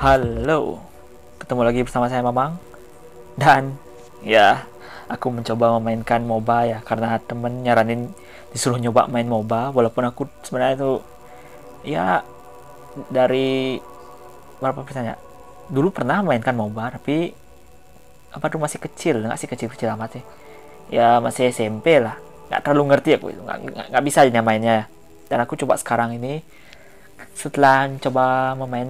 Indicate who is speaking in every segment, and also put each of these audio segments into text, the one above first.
Speaker 1: Halo, ketemu lagi bersama saya Mamang. Dan ya, aku mencoba memainkan MOBA ya, karena temen nyaranin disuruh nyoba main MOBA. Walaupun aku sebenarnya itu ya dari berapa persennya, dulu pernah mainkan MOBA, tapi apa tuh masih kecil, nggak sih kecil-kecil amat sih. Ya masih SMP lah, nggak terlalu ngerti aku itu, nggak bisa aja mainnya ya. Dan aku coba sekarang ini setelah coba memain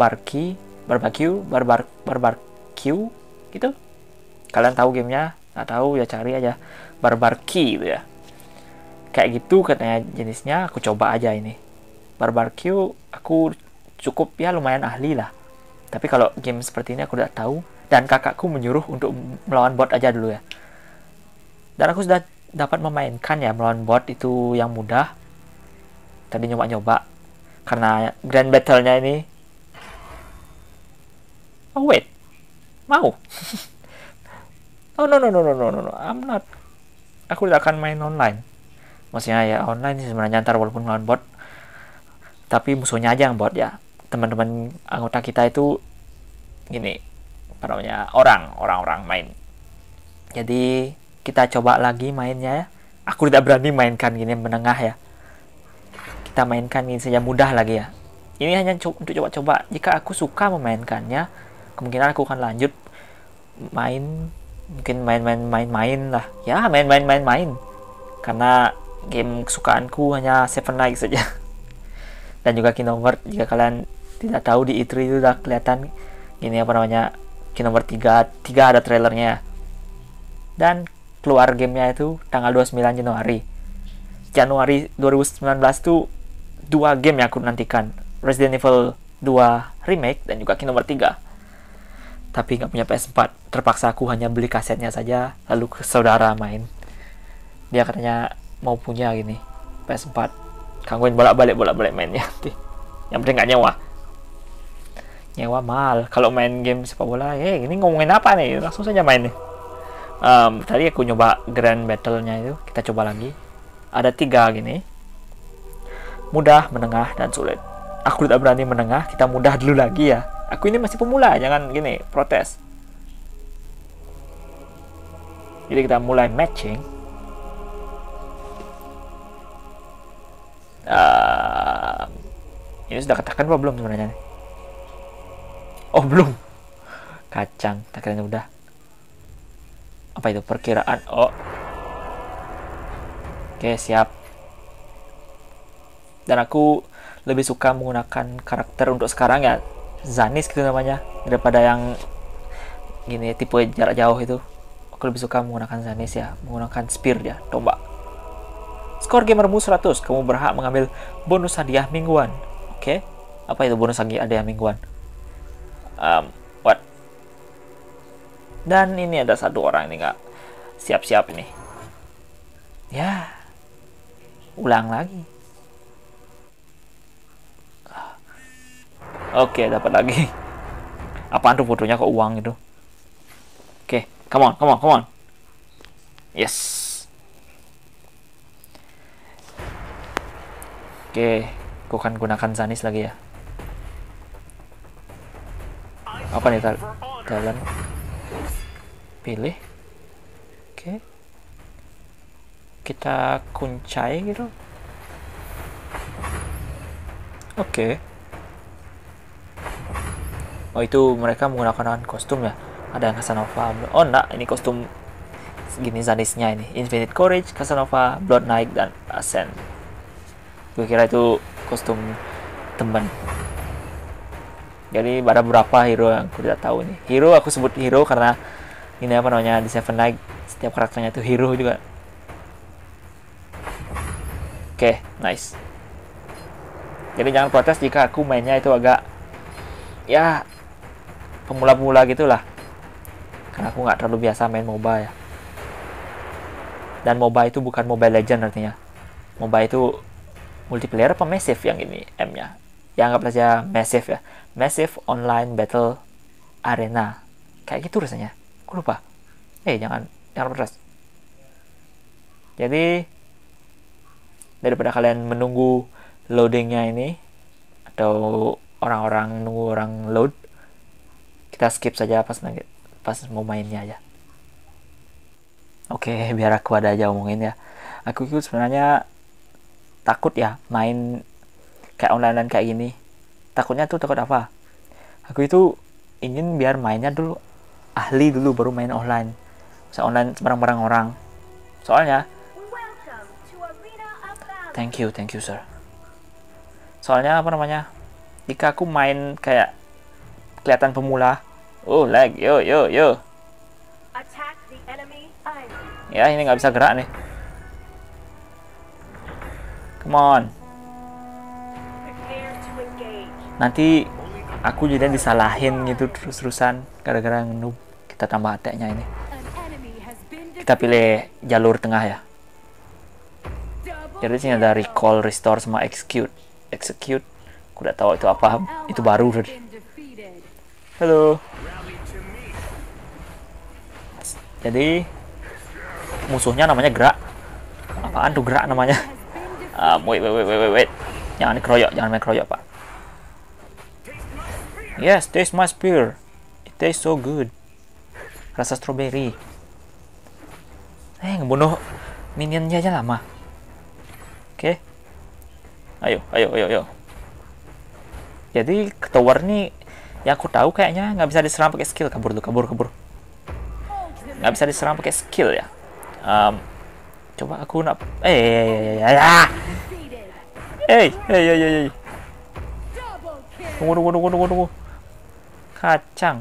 Speaker 1: barbecue gitu. Kalian tahu gamenya? Nggak tahu ya, cari aja barbecue gitu ya, kayak gitu katanya jenisnya. Aku coba aja ini barbecue. Aku cukup ya lumayan ahli lah, tapi kalau game seperti ini aku udah tahu, dan kakakku menyuruh untuk melawan bot aja dulu ya. Dan aku sudah dapat memainkan ya melawan bot itu yang mudah. Tadi nyoba-nyoba karena grand battle-nya ini. Oh wait, mau? Oh no no no no no no, I'm not. Aku tidak akan main online. Maksudnya ya online sih sebenarnya ntar, walaupun melawan bot, tapi musuhnya aja yang bot ya. Teman-teman anggota kita itu gini, apa namanya, orang-orang main. Jadi kita coba lagi mainnya ya. Aku tidak berani mainkan gini menengah ya. Kita mainkan ini saja mudah lagi ya. Ini hanya untuk coba-coba. Jika aku suka memainkannya, kemungkinan aku akan lanjut main, mungkin main lah ya, main karena game kesukaanku hanya Seven Knights saja. Dan juga Kingdom Hearts. Jika kalian tidak tahu, di E3 itu udah kelihatan gini, apa namanya, Kingdom Hearts 3 ada trailernya. Dan keluar gamenya itu tanggal 29 Januari 2019 tuh. Dua game yang aku nantikan, Resident Evil 2 Remake dan juga Kingdom Hearts 3. Tapi nggak punya PS4, terpaksa aku hanya beli kasetnya saja, lalu ke saudara main. Dia katanya mau punya gini PS4, gangguin bolak-balik mainnya. Yang penting nggak nyewa mahal kalau main game sepak bola. Ini ngomongin apa nih, langsung saja main nih. Tadi aku nyoba grand battle-nya itu, kita coba lagi. Ada 3 gini, mudah, menengah, dan sulit. Aku tidak berani menengah, kita mudah dulu lagi ya. Aku ini masih pemula, jangan gini protes. Jadi kita mulai matching. Ini sudah katakan apa belum sebenarnya? Oh belum. Kacang, tak kira udah. Apa itu perkiraan? Oh, oke, siap. Dan aku lebih suka menggunakan karakter untuk sekarang ya, Zanis gitu namanya, daripada yang gini tipe jarak jauh itu. Aku lebih suka menggunakan Zanis ya, menggunakan spear ya, tombak. Skor gamermu 100, kamu berhak mengambil bonus hadiah mingguan. Oke, apa itu bonus hadiah mingguan? What? Dan ini ada satu orang ini nggak siap-siap ini. Ya, ulang lagi. Oke, dapat lagi. Apaan tuh fotonya, kok uang itu? Oke, come on. Yes. Oke, aku akan gunakan Zanis lagi ya. Apa nih, jalan? Pilih. Oke. Kita kuncai gitu. Oke. Oh, itu mereka menggunakan kostum ya. Ada yang Casanova. Oh enggak, ini kostum segini Zanisnya ini. Infinite Courage, Casanova, Blood Knight, dan Ascent. Gue kira itu kostum teman. Jadi ada beberapa hero yang aku tidak tahu nih. Hero, aku sebut hero karena ini apa namanya, di Seven Knight setiap karakternya itu hero juga. Oke, nice. Jadi jangan protes jika aku mainnya itu agak ya pemula-pemula gitulah, karena aku nggak terlalu biasa main MOBA ya. Dan MOBA itu bukan Mobile Legend artinya. MOBA itu multiplayer apa massive yang ini M-nya. Ya anggap saja massive ya. Massive Online Battle Arena. Kayak gitu rasanya. Aku lupa. Jangan protes. Jadi daripada kalian menunggu loadingnya ini, atau orang-orang nunggu orang load, Kita skip saja pas mau mainnya aja. Oke, biar aku ada aja omongin ya. Aku itu sebenarnya takut ya main kayak online kayak gini. Takutnya tuh takut apa? Aku itu ingin biar mainnya dulu ahli dulu baru main online. Bisa online bareng-bareng orang. Soalnya thank you sir. Soalnya apa namanya? Jika aku main kayak kelihatan pemula, oh lag, yo. Ya ini nggak bisa gerak nih. Come on. Nanti aku jadi disalahin gitu terus-terusan gara-gara noob. Kita tambah attack-nya ini. Kita pilih jalur tengah ya. Jadi sini ada recall, restore, sama execute. Aku udah tahu itu apa. Itu baru. Halo. Jadi musuhnya namanya gerak. Apaan tuh gerak namanya? Wait. Jangan main keroyok pak. Yes, taste my spear. It tastes so good. Rasa strawberry. Ngebunuh minionnya aja lama. Oke. Ayo. Jadi ke tower nih, yang aku tahu kayaknya nggak bisa diserang pakai skill. Kabur. Nggak bisa diserang pakai skill ya. Coba aku nak. Tunggu. Kacang.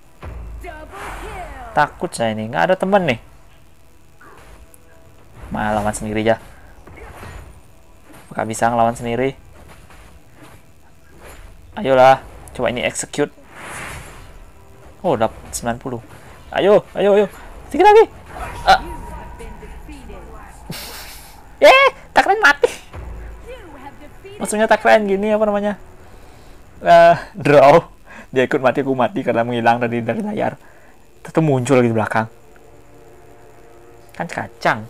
Speaker 1: Takut saya ini, nggak ada teman nih. Malah lawan sendiri aja. Nggak bisa ngelawan sendiri. Ayolah, coba ini execute. Oh, dapat 90. Ayo. Sedikit lagi. Tak keren mati. Maksudnya tak keren gini apa namanya? Draw. Dia ikut mati, aku mati karena menghilang dari layar. Tetap muncul lagi di belakang. Kan kacang.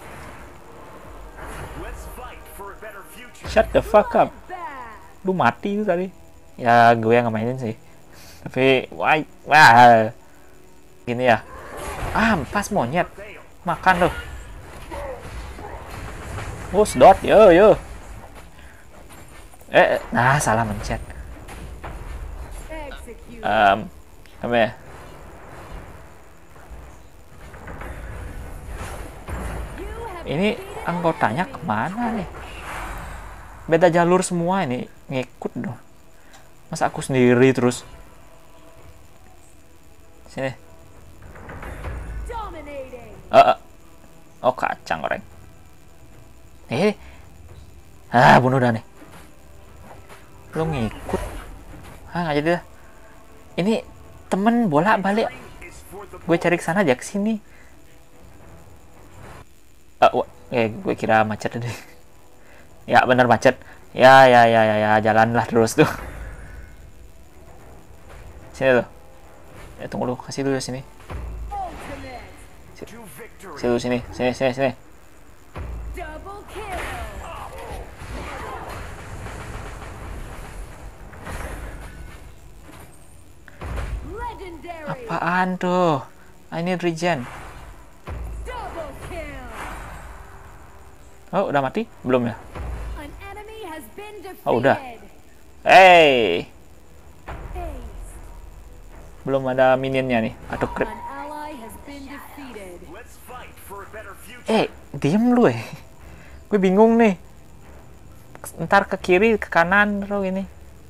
Speaker 1: Shut the fuck up. Lu mati itu tadi. Ya gue yang ngemainin sih. Tapi wah. Gini ya. Pas monyet. Makan loh. Oh, sedot. Yo. Nah, salah mencet. Apa ya? Ini anggotanya kemana nih? Beda jalur semua ini. Ngikut dong. Masa aku sendiri terus? Sini. Oh, kacang goreng. Bunuh dah nih. Lo ngikut. Nggak jadi dah. Ini temen bolak-balik. Gue cari ke sana aja, ke sini. Gue kira macet tadi. Ya bener macet. Ya, jalanlah terus tuh. Sini tuh. Tunggu lu, kasih dulu sini. Sini. Apaan tuh? I need regen. Oh, udah mati? Belum ya? Oh, udah. Belum ada minionnya nih. Atau creep. Diem lu Gue bingung nih. Ntar ke kiri, ke kanan, terus ini.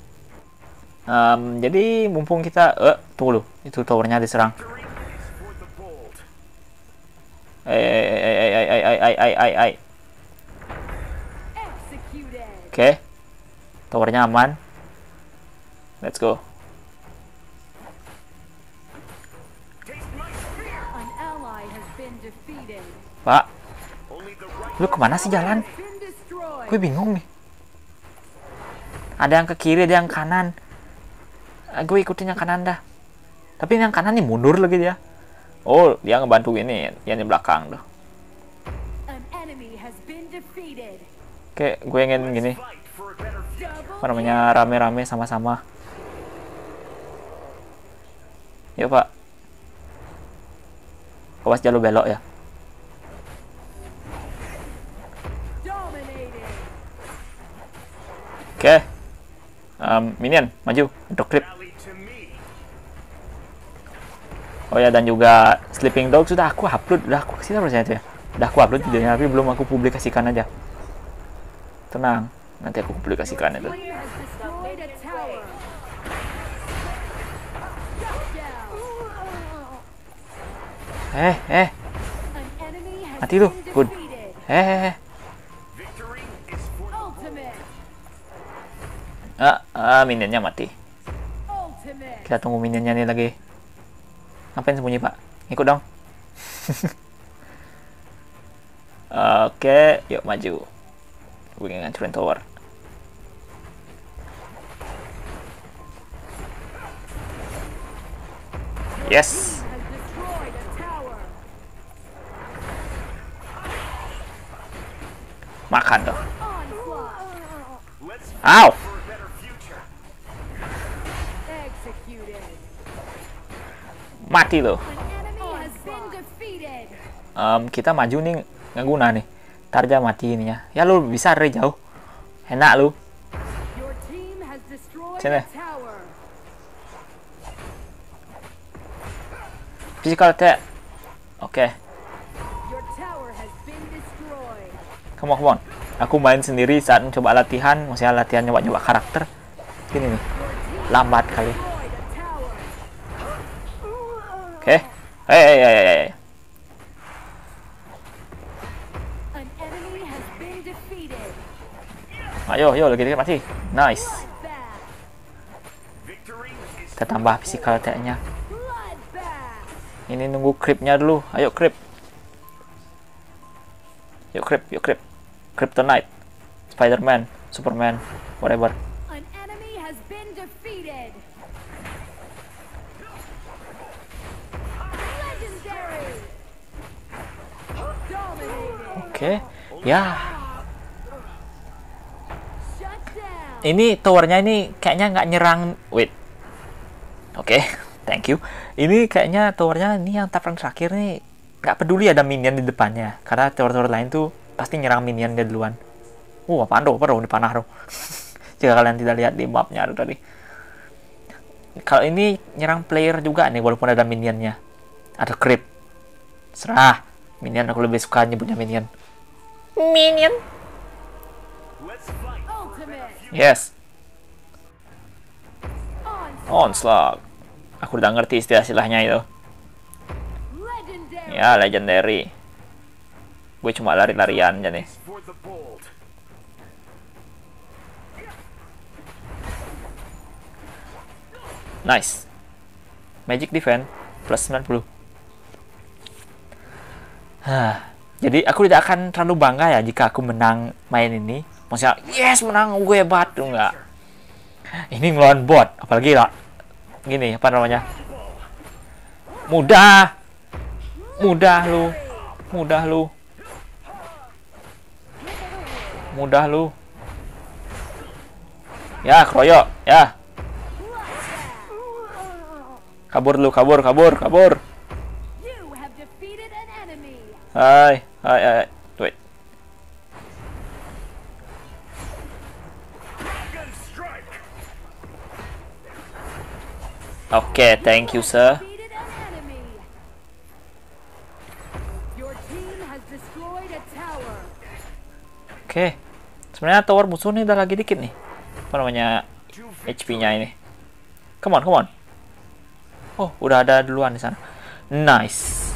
Speaker 1: Jadi mumpung kita tunggu lu, itu towernya diserang. Oke. Towernya aman. Let's go. Pak, lu kemana sih jalan? Gue bingung nih. Ada yang ke kiri, ada yang kanan. Gue ikutin yang kanan dah. Tapi yang kanan nih mundur lagi dia. Oh, dia ngebantu ini yang di belakang tuh. Oke, gue ingin gini. Apa namanya, rame-rame sama-sama. Yuk Pak. Awas jalur belok ya. Oke. Minion, maju untuk creep. Oh ya, dan juga Sleeping Dog sudah aku upload, udah aku kasih tahu itu ya. Udah aku upload videonya, tapi belum aku publikasikan aja. Tenang, nanti aku publikasikan itu. Mati lu, good. Minionnya mati. Kita tunggu minionnya nih lagi. Ngapain sembunyi Pak? Ikut dong. Oke, yuk maju. Gue ngancurin tower. Yes. Makan dong. Ow. Mati loh. Kita maju nih, nggak guna nih. Ntar aja mati ininya. Ya lu bisa dari jauh. Enak lu. Sini. Physical attack. Oke. Come on. Aku main sendiri saat mencoba latihan. Maksudnya latihan nyoba-nyoba karakter. Gini nih. Lambat kali. Oke. Hey. Ayo, lagi dikit mati. Nice. Kita tambah physical attack-nya. Ini nunggu creep-nya dulu. Ayo creep. Yuk creep. Kryptonite. Spider-Man, Superman, whatever. Oke. Ya. Ini towernya ini kayaknya nggak nyerang. Wait. Oke. Thank you. Ini kayaknya towernya ini yang tapan terakhir nih nggak peduli ada minion di depannya, karena tower-tower lain tuh pasti nyerang minion dia duluan. Apaan tuh? Di panah tuh. Jika kalian tidak lihat di mapnya tadi. Kalau ini nyerang player juga nih, walaupun ada minionnya. Ada creep. Serah. Minion, aku lebih suka nyebutnya minion. Minion. Yes. Onslaught. Aku udah ngerti istilahnya itu. Ya, legendary. Gue cuma lari-larian aja nih. Nice. Magic defense plus 90. Jadi aku tidak akan terlalu bangga ya jika aku menang main ini. Maksudnya, yes menang, gue hebat tuh enggak. Ini ngelawan bot, apalagi lah. Gini, apa namanya? Mudah lu. Ya, kroyok, ya. Kabur. Hai. Wait. Oke, thank you, sir. Oke. Sebenarnya tower musuh nih udah lagi dikit nih. Apa namanya? HP-nya ini. Come on. Oh, udah ada duluan di sana. Nice.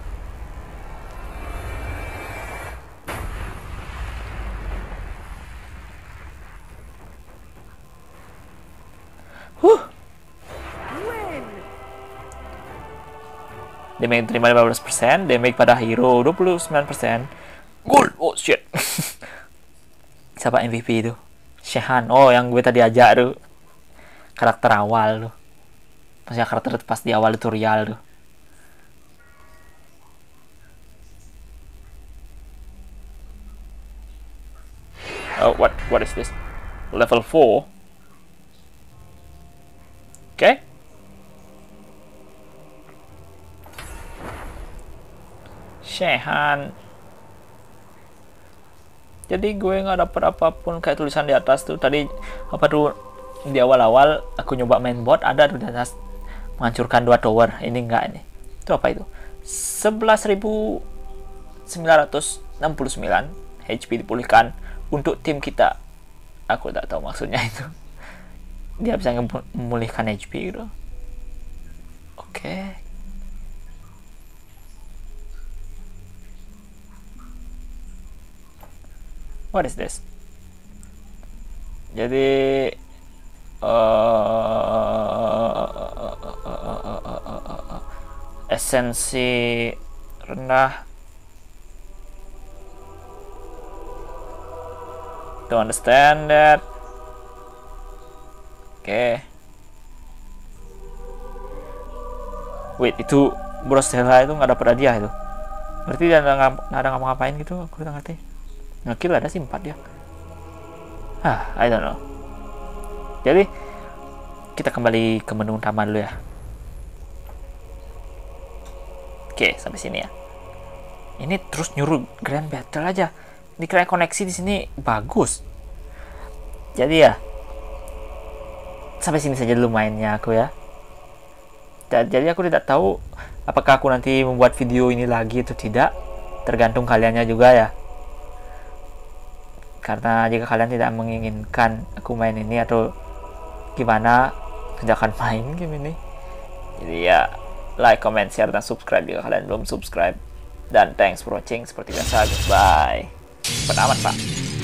Speaker 1: Damage terima 15%, damage pada hero 29%. Gold. Oh shit. Siapa MVP itu? Shehan. Oh, yang gue tadi ajak tuh. Karakter awal tuh. Maksudnya karakter pas di awal tutorial tuh. Oh, what is this? Level 4. Okay. Shehan. Jadi gue nggak dapet apapun kayak tulisan di atas tuh tadi apa tuh di awal-awal aku nyoba main bot ada tuh di atas menghancurkan 2 tower. Ini enggak ini. Itu apa itu? 11.969 HP dipulihkan untuk tim kita. Aku tak tahu maksudnya itu. Dia bisa memulihkan HP gitu. Oke. What is this? Jadi esensi rendah. Don't understand that. Oke. Wait, itu Bros Stella itu nggak dapat hadiah itu. Berarti dia nggak ada ngapa-ngapain gitu. Aku nggak ngerti. Ngekill ada sih 4 dia. I don't know. Jadi kita kembali ke menu utama dulu ya. Oke, sampai sini ya. Ini terus nyuruh Grand Battle aja. Dikira koneksi di sini bagus. Jadi ya, sampai sini saja dulu mainnya aku ya. Jadi aku tidak tahu apakah aku nanti membuat video ini lagi atau tidak. Tergantung kaliannya juga ya. Karena jika kalian tidak menginginkan aku main ini atau gimana, tidak akan main game ini. Jadi ya, like, comment, share, dan subscribe jika kalian belum subscribe. Dan thanks for watching. Seperti biasa, goodbye. Cepet amat, Pak.